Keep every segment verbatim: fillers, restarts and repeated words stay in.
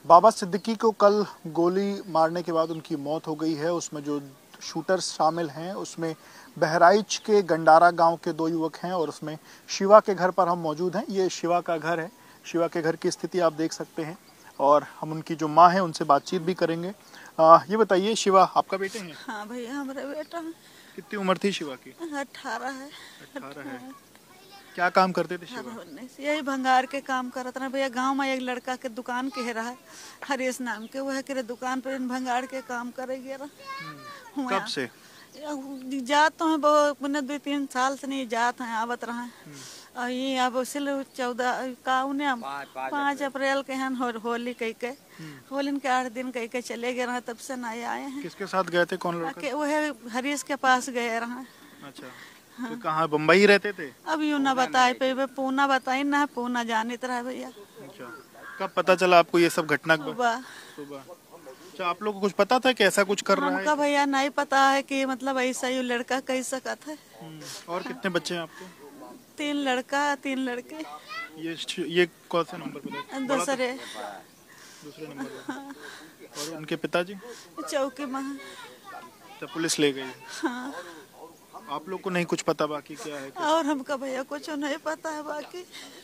बाबा सिद्दीकी को कल गोली मारने के बाद उनकी मौत हो गई है। उसमें जो शूटर्स शामिल हैं उसमें बहराइच के गंडारा गांव के दो युवक हैं और उसमें शिवा के घर पर हम मौजूद हैं। ये शिवा का घर है। शिवा के घर की स्थिति आप देख सकते हैं और हम उनकी जो माँ है उनसे बातचीत भी करेंगे। आ, ये बताइए शिवा, आपका बेटे हैं? हाँ भैया, हमारा बेटा। कितनी उम्र थी शिवा की? अठारह है। अठारह है। क्या काम करते थे शिवा? यही भंगार के काम करत रहे भैया। गांव में एक लड़का के दुकान के रहा है, हरीश नाम के, वह के दुकान पर भंगार के काम करे गया। कब से जात तो है वो दो तीन साल से नहीं जात है, आवत रहा और ये अब सिल चौदह का उन्हें पाँच अप्रैल के हैं हो, होली कह के होली के आठ दिन कह के चले गए रहे, तब से नहीं आए हैं। किसके साथ गए थे? कौन लड़का? वह हरीश के पास गए रहे। अच्छा। हाँ। तो कहाँ, बम्बई रहते थे? अब यूँ ना बताए पे, पूना बताई ना, पूना जानित रहा भैया। अच्छा। कब पता चला आपको ये सब घटना? सुबह। सुबह। अच्छा, आप लोगों को कुछ पता था कि ऐसा कुछ कर रहा है? हमका भैया नहीं पता है कि मतलब ऐसा ये लड़का कह सकता है। और कितने बच्चे हैं आपके? तीन लड़का तीन लड़के। ये ये कौन से नंबर पे? दूसरे दूसरे नंबर पे। हाँ। और उनके पिताजी? चौकी में। तो पुलिस ले गई? हाँ। आप लोग को नहीं कुछ पता बाकी क्या है? क्या? और हमका भैया कुछ नहीं पता है बाकी।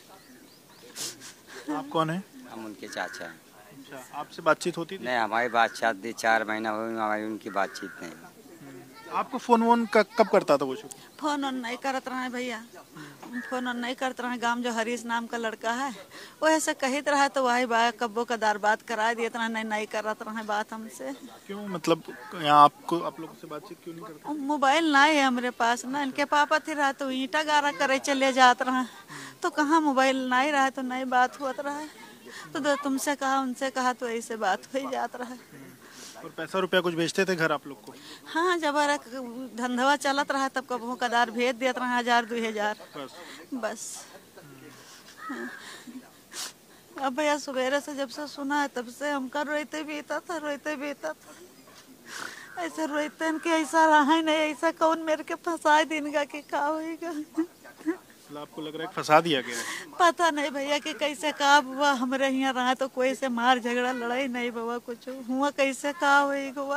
आप कौन है? हम उनके चाचा हैं। अच्छा, आपसे बातचीत होती थी? नहीं, हमारी बातचीत चार महीना हुई, हमारी उनकी बातचीत नहीं। आपको फोन वोन कब करता था वो? फोन ऑन नहीं करत रहा है भैया, फोन ऑन नहीं करते रहे। गांव जो हरीश नाम का लड़का है वो ऐसे कहित रहा तो वही बात कब्बो कदार बात करा दिए तना, नहीं नहीं करत रहे बात हमसे। क्यों, मतलब यहाँ आपको आप लोगों से बातचीत क्यों नहीं करते? मोबाइल नहीं है हमारे पास ना, इनके पापा थे रहा तो ईंटा गारा करे चले जात रहे, तो कहाँ मोबाइल नहीं रहा तो नहीं बात हुआ रहा, तो तुमसे कहा उनसे कहा तो ऐसे बात हो ही जात रहा। और पैसा रुपया कुछ भेजते थे घर आप लोग को? हाँ, जब धंधवा चलत रहा तब कबो कदार भेज देते रहा, हजार दो हजार बस, बस। हाँ। अब भैया सवेरे से जब से सुना है तब से हमका रोते बीता था, रोते बीता था। ऐसे रोते कि ऐसा रहा ही नहीं, ऐसा कौन मेरे के फंसा देगा कि क्या होगा। आपको लग रहा है फंसा दिया गया है? पता नहीं भैया कि कैसे का हुआ, हमारे यहाँ रहा तो कोई से मार झगड़ा लड़ाई नहीं बाबा, कुछ हुआ कैसे का हुआ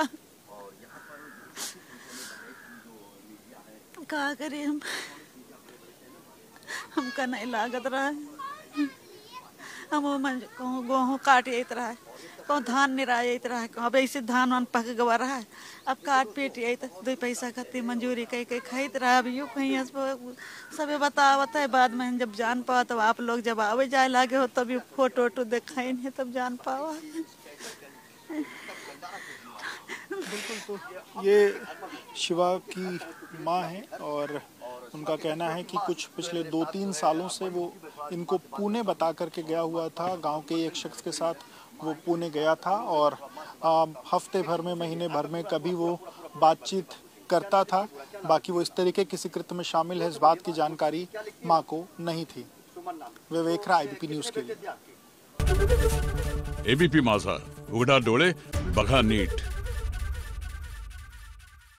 का करें हम, हमका नहीं लागत रहा है। हम गेहूँ काट यत रहा है, कहूँ धान निरायत रहा है, अब ऐसे धान वान पक गवा रहा है, अब काट पीट यही दो पैसा खती मंजूरी कहीं कहीं खरीद रहा है। अब यूँ कहीं सबे बतावत है, बाद में जब जान पावा तब आप लोग जब आवे जाए लागे हो तब ये फोटो वोटो दिखाई नहीं तब जान पावा। बिल्कुल। तो ये शिवा की माँ है और उनका कहना है कि कुछ पिछले दो तीन सालों से वो इनको पुणे बता करके गया हुआ था, गांव के एक शख्स के साथ वो पुणे गया था और आ, हफ्ते भर में महीने भर में कभी वो बातचीत करता था, बाकी वो इस तरीके किसी कृत्य में शामिल है इस बात की जानकारी माँ को नहीं थी। विवेक राय, एबीपी न्यूज के लिए। एबीपी माझा, उघडा डोळे बघा नीट।